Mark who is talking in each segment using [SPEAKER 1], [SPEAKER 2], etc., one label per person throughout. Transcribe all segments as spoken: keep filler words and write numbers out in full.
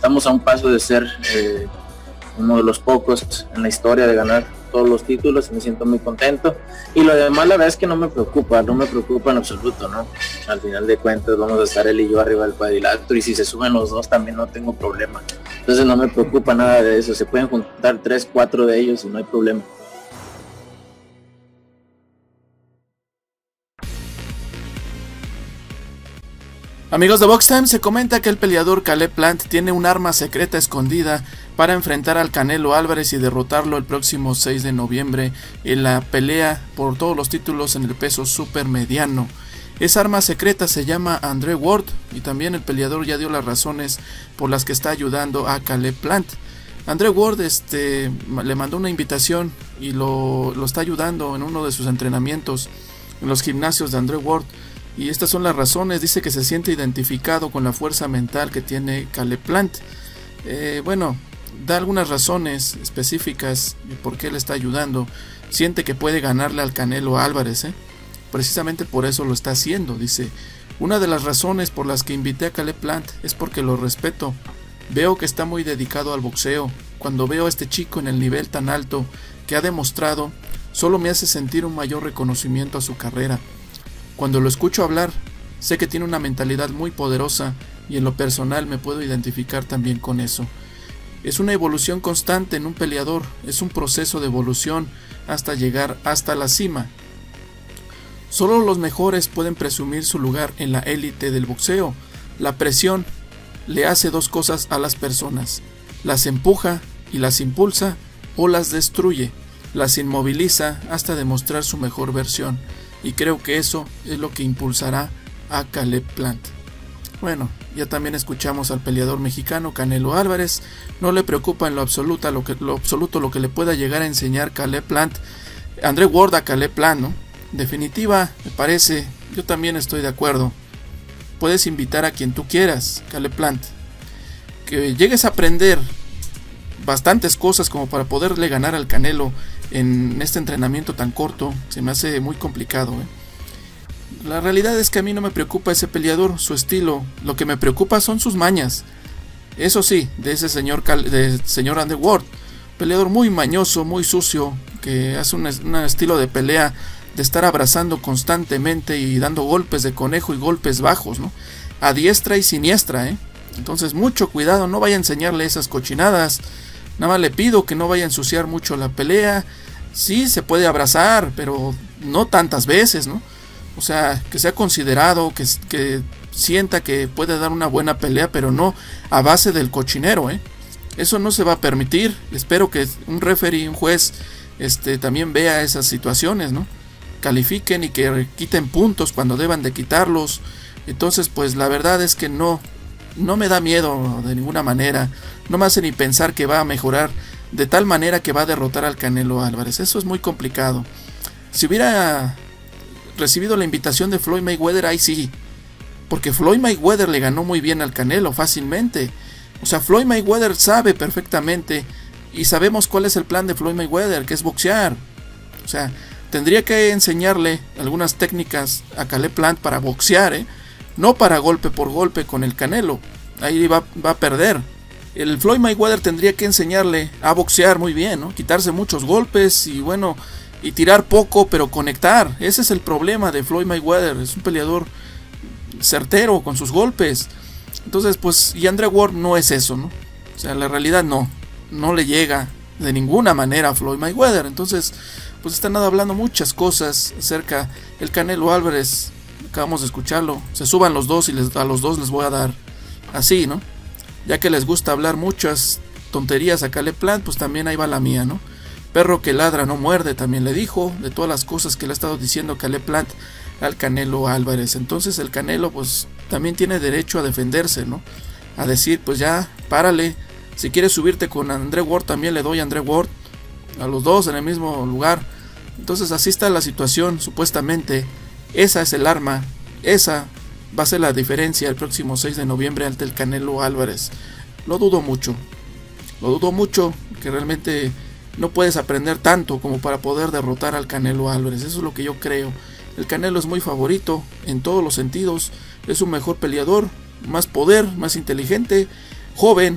[SPEAKER 1] estamos a un paso de ser eh, uno de los pocos en la historia de ganar todos los títulos, me siento muy contento, y lo demás la verdad es que no me preocupa, no me preocupa en absoluto, ¿no? Al final de cuentas vamos a estar él y yo arriba del cuadrilátero, y si se suben los dos también no tengo problema, entonces no me preocupa nada de eso, se pueden juntar tres, cuatro de ellos y no hay problema.
[SPEAKER 2] Amigos de Box Time, se comenta que el peleador Caleb Plant tiene un arma secreta escondida para enfrentar al Canelo Álvarez y derrotarlo el próximo seis de noviembre en la pelea por todos los títulos en el peso super mediano. Esa arma secreta se llama Andre Ward, y también el peleador ya dio las razones por las que está ayudando a Caleb Plant. Andre Ward este, le mandó una invitación y lo, lo está ayudando en uno de sus entrenamientos en los gimnasios de Andre Ward. Y estas son las razones. Dice que se siente identificado con la fuerza mental que tiene Caleb Plant. Eh, bueno, da algunas razones específicas de por qué le está ayudando. Siente que puede ganarle al Canelo Álvarez, ¿eh? Precisamente por eso lo está haciendo. Dice, una de las razones por las que invité a Caleb Plant es porque lo respeto. Veo que está muy dedicado al boxeo. Cuando veo a este chico en el nivel tan alto que ha demostrado, solo me hace sentir un mayor reconocimiento a su carrera. Cuando lo escucho hablar, sé que tiene una mentalidad muy poderosa, y en lo personal me puedo identificar también con eso. Es una evolución constante en un peleador, es un proceso de evolución hasta llegar hasta la cima. Solo los mejores pueden presumir su lugar en la élite del boxeo. La presión le hace dos cosas a las personas: las empuja y las impulsa, o las destruye, las inmoviliza hasta demostrar su mejor versión. Y creo que eso es lo que impulsará a Caleb Plant. Bueno, ya también escuchamos al peleador mexicano Canelo Álvarez. No le preocupa en lo absoluto lo que, lo absoluto lo que le pueda llegar a enseñar Caleb Plant, Andre Ward a Caleb Plant, ¿no? Definitiva, me parece, yo también estoy de acuerdo. Puedes invitar a quien tú quieras, Caleb Plant. Que llegues a aprender bastantes cosas como para poderle ganar al Canelo en este entrenamiento tan corto, se me hace muy complicado, ¿eh? La realidad es que a mí no me preocupa ese peleador, su estilo. Lo que me preocupa son sus mañas. Eso sí, de ese señor, de señor Andre Ward, peleador muy mañoso, muy sucio, que hace un, un estilo de pelea de estar abrazando constantemente y dando golpes de conejo y golpes bajos, ¿no? A diestra y siniestra, ¿eh? Entonces mucho cuidado, no vaya a enseñarle esas cochinadas. Nada más le pido que no vaya a ensuciar mucho la pelea. Sí, se puede abrazar, pero no tantas veces, ¿no? O sea, que sea considerado, que, que sienta que puede dar una buena pelea, pero no a base del cochinero, ¿eh? Eso no se va a permitir. Espero que un referee, un juez, este, también vea esas situaciones, ¿no? Califiquen y que quiten puntos cuando deban de quitarlos. Entonces, pues la verdad es que no, no me da miedo de ninguna manera. No me hace ni pensar que va a mejorar de tal manera que va a derrotar al Canelo Álvarez. Eso es muy complicado. Si hubiera recibido la invitación de Floyd Mayweather, ahí sí. Porque Floyd Mayweather le ganó muy bien al Canelo fácilmente. O sea, Floyd Mayweather sabe perfectamente, y sabemos cuál es el plan de Floyd Mayweather, que es boxear. O sea, tendría que enseñarle algunas técnicas a Caleb Plant para boxear, ¿eh? No para golpe por golpe con el Canelo. Ahí va, va a perder. El Floyd Mayweather tendría que enseñarle a boxear muy bien, ¿no? Quitarse muchos golpes y bueno, y tirar poco pero conectar. Ese es el problema de Floyd Mayweather. Es un peleador certero con sus golpes. Entonces, pues, y Andre Ward no es eso, ¿no? O sea, la realidad no, no le llega de ninguna manera a Floyd Mayweather. Entonces, pues están hablando muchas cosas acerca del Canelo Álvarez. Acabamos de escucharlo. Se suban los dos y les, a los dos les voy a dar así, ¿no? Ya que les gusta hablar muchas tonterías a Caleb Plant, pues también ahí va la mía, ¿no? Perro que ladra no muerde, también le dijo, de todas las cosas que le ha estado diciendo Caleb Plant al Canelo Álvarez. Entonces el Canelo pues también tiene derecho a defenderse, ¿no? A decir, pues ya, párale. Si quieres subirte con Andre Ward, también le doy a Andre Ward, a los dos en el mismo lugar. Entonces así está la situación, supuestamente. Esa es el arma, esa va a ser la diferencia el próximo seis de noviembre ante el Canelo Álvarez. Lo dudo mucho, lo dudo mucho, que realmente no puedes aprender tanto como para poder derrotar al Canelo Álvarez. Eso es lo que yo creo. El Canelo es muy favorito en todos los sentidos, es un mejor peleador, más poder, más inteligente, joven,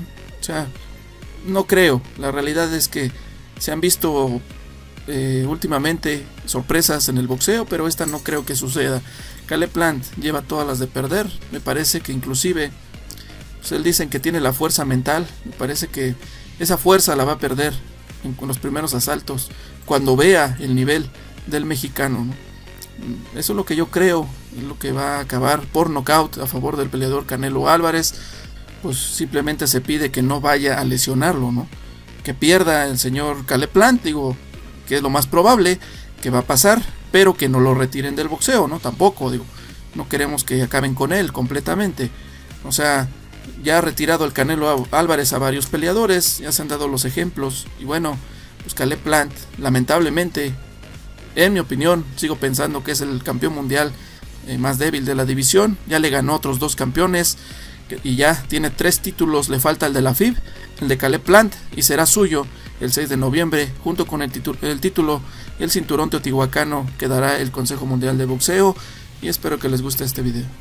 [SPEAKER 2] O sea, no creo. La realidad es que se han visto eh, últimamente sorpresas en el boxeo, pero esta no creo que suceda. Caleb Plant lleva todas las de perder. Me parece que inclusive, pues él dicen que tiene la fuerza mental. Me parece que esa fuerza la va a perder en los primeros asaltos, cuando vea el nivel del mexicano, ¿no? Eso es lo que yo creo, es lo que va a acabar por nocaut a favor del peleador Canelo Álvarez. Pues simplemente se pide que no vaya a lesionarlo, ¿no? Que pierda el señor Caleb Plant, digo, que es lo más probable que va a pasar, pero que no lo retiren del boxeo, ¿no? Tampoco, digo, no queremos que acaben con él completamente. O sea, ya ha retirado el Canelo Álvarez a varios peleadores, ya se han dado los ejemplos, y bueno, pues Caleb Plant, lamentablemente, en mi opinión, sigo pensando que es el campeón mundial eh, más débil de la división. Ya le ganó otros dos campeones que, y ya tiene tres títulos, le falta el de la F I B, el de Caleb Plant, y será suyo el seis de noviembre, junto con el, el título y el cinturón teotihuacano que dará el Consejo Mundial de Boxeo. Y espero que les guste este video.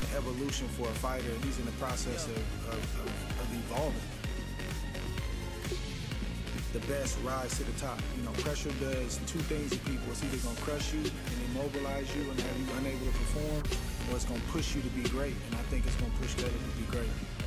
[SPEAKER 3] The best rise to the top. You know, pressure does two things to people. It's either going to crush you and immobilize you and have you unable to perform, or it's going to push you to be great. And I think it's going to push Caleb to be great.